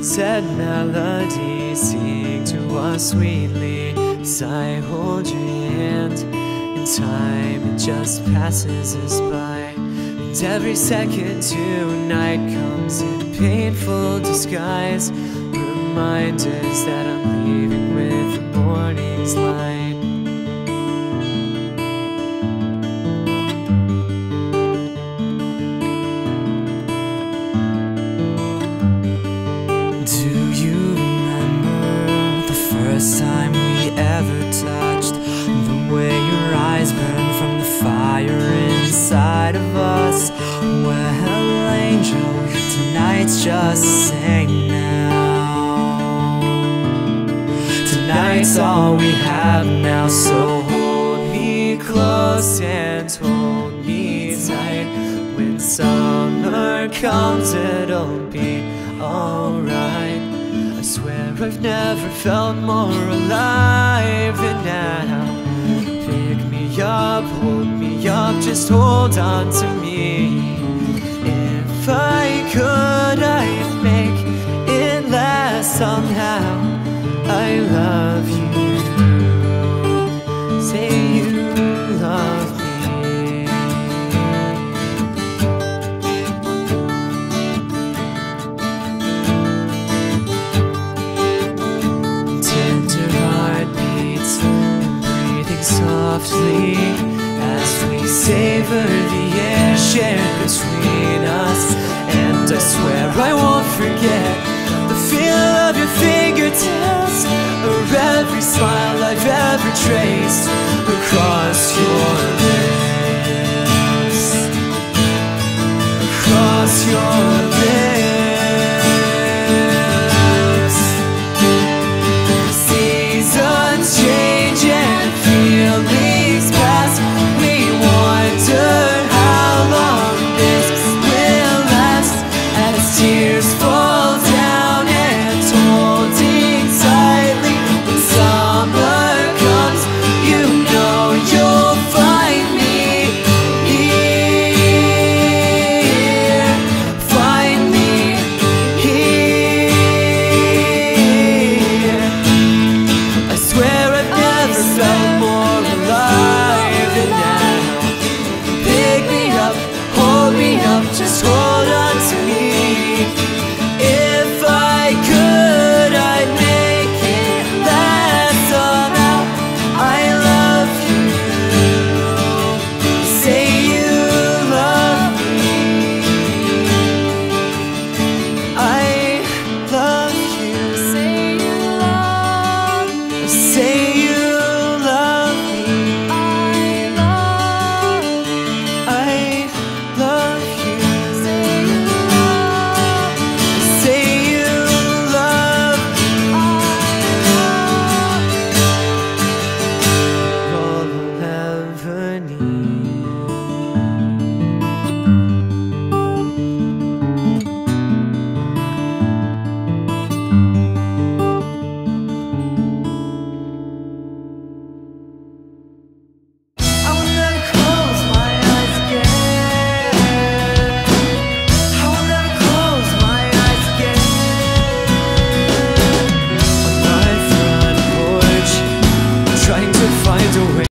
Sad melodies sing to us sweetly as I hold your hand. In time it just passes us by, and every second tonight comes in painful disguise. Reminders that I'm leaving with the morning's light. Do you remember the first time we ever touched? The way your eyes burned from the fire inside of us. Well, angel, tonight's just the same now. Tonight's all we have now, so hold me close and hold me tight. When summer comes, it'll be alright. I swear I've never felt more alive than now. Pick me up, hold me up, just hold on to me. If I could, I'd make it last somehow. I love you. Say you love me. Tender heartbeats and breathing softly as we savor the air shared between us. And I swear I won't forget the feel of your fingertips, or every smile I've ever traced across your lips. Across your lips. Seasons change and feelings pass. We wonder how long this will last, as tears fall down and holding tightly. When summer comes, you know you'll find me here. Find me here. I swear I've never felt more alive than now. Pick me up, hold me up, just hold on to me. If I could, I'd make it last somehow. I love you. Say you love me. I love you. Say you love me. Say you love me. I love you. Say you love me. Say you love me. All I'll ever need. I will never close my eyes again. I will never close my eyes again. On my front porch, trying to find a way